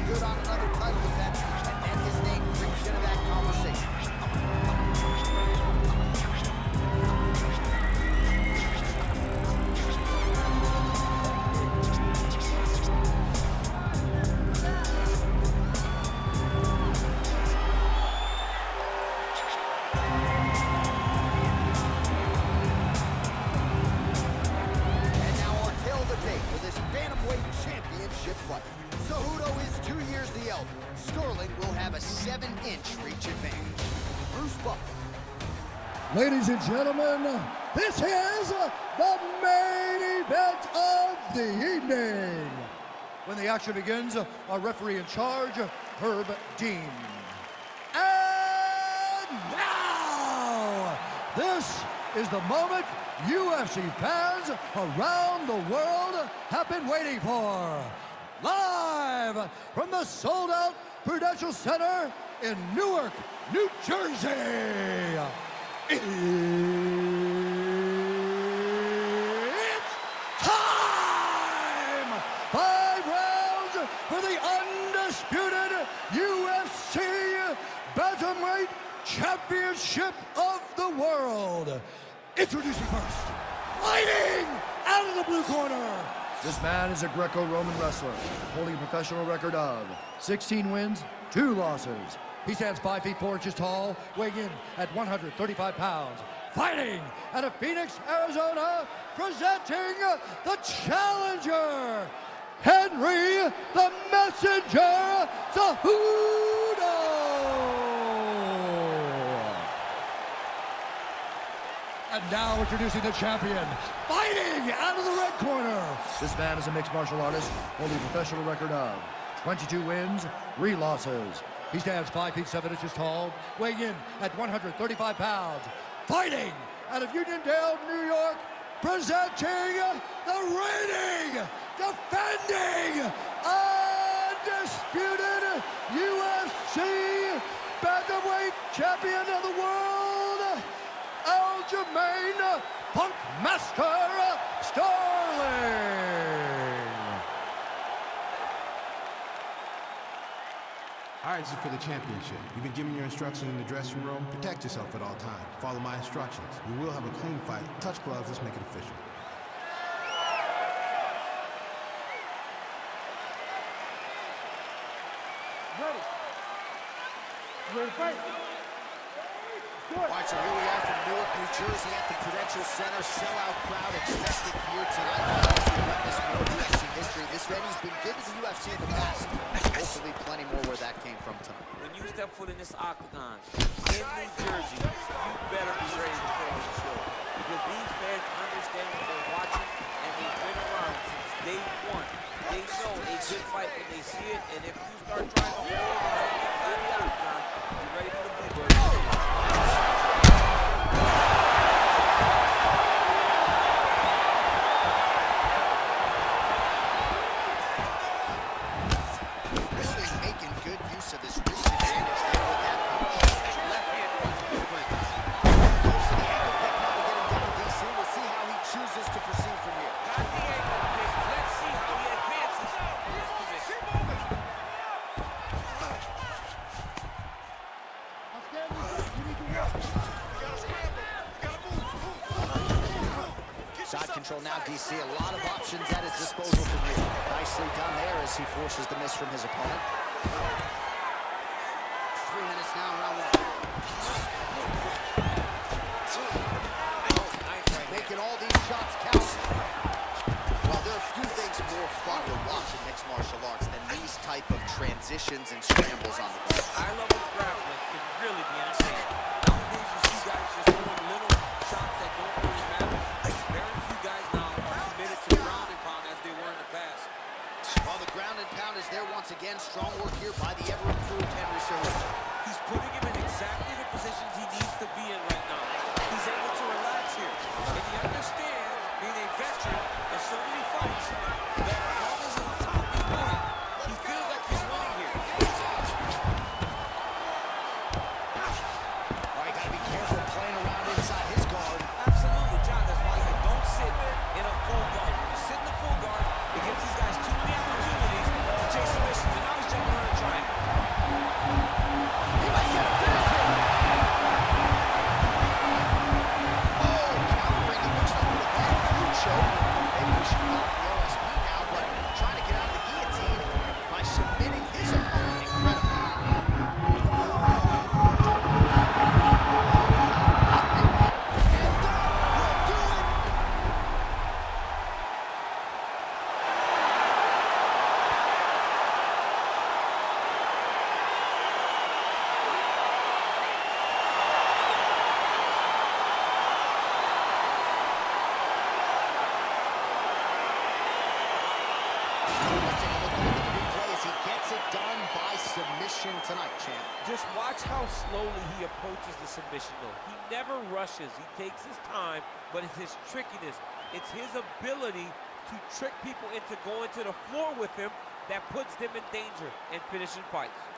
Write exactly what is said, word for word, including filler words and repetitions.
good on another title defense, and then his name creeps into that conversation. Cejudo is two years the elder. Sterling will have a seven-inch reach advantage. Bruce Buffer. Ladies and gentlemen, this is the main event of the evening. When the action begins, our referee in charge, Herb Dean. And now, this is the moment U F C fans around the world have been waiting for. Live from the sold-out Prudential Center in Newark, New Jersey. It's time! Five rounds for the undisputed U F C Bantamweight Championship of the World. Introducing first, fighting out of the blue corner. This man is a Greco-Roman wrestler, holding a professional record of sixteen wins, two losses. He stands five feet four inches tall, weighing in at one hundred thirty-five pounds. Fighting out of Phoenix, Arizona, presenting the challenger, Henry the Messenger Cejudo. And now introducing the champion, fighting out of the red corner. This man is a mixed martial artist, holding a professional record of twenty-two wins, three losses. He stands five feet seven inches tall, weighing in at one hundred thirty-five pounds. Fighting out of Uniondale, New York, presenting the reigning, defending, undisputed U F C Bantamweight Champion of the World, Aljamain Funkmaster Sterling. All right, this is for the championship. You've been given your instructions in the dressing room. Protect yourself at all times. Follow my instructions. We will have a clean fight. Touch gloves. Let's make it official. Ready. Ready to fight. All right, so here we are from Newark, New Jersey at the Prudential Center. Sellout crowd expected here tonight. This more U F C history. This venue's been good to the U F C in the past. Hopefully plenty more where that came from tonight. When you step foot in this octagon in New Jersey, you better be ready to play the show. Because these fans understand what they're watching, and they've been around since day one. They know a good fight when they see it, and if you start trying to hold on in the octagon, you're ready for the bluebird. Side control now, D C. A lot of options at his disposal from here. Nicely done there as he forces the miss from his opponent. Three minutes now, round one. Making all these shots count. Well, there are a few things more fun to watch in mixed martial arts than these type of transitions and scrambles on the ground. I love the grappling. It can really be entertaining. Nowadays, you see guys just doing little shots that don't really matter. Very few guys now are committed to ground and pound as they were in the past. While the ground and pound is there once again, strong work here by the ever-improved Henry Cejudo. He's putting him in exactly the positions he needs to be in right now. He's able to relax here. And he understands, being a veteran of so many fights, that as long as the top is winning, he feels like he's winning here. All right, gotta be careful playing around inside his guard. Absolutely, John. That's why you don't sit in a full guard. When you sit in the full guard, it gives these guys too many opportunities to chase submissions. And now he's jumping around. submission tonight, champ. Just watch how slowly he approaches the submission, though. He never rushes. He takes his time, but it's his trickiness. It's his ability to trick people into going to the floor with him that puts them in danger and finishing fights.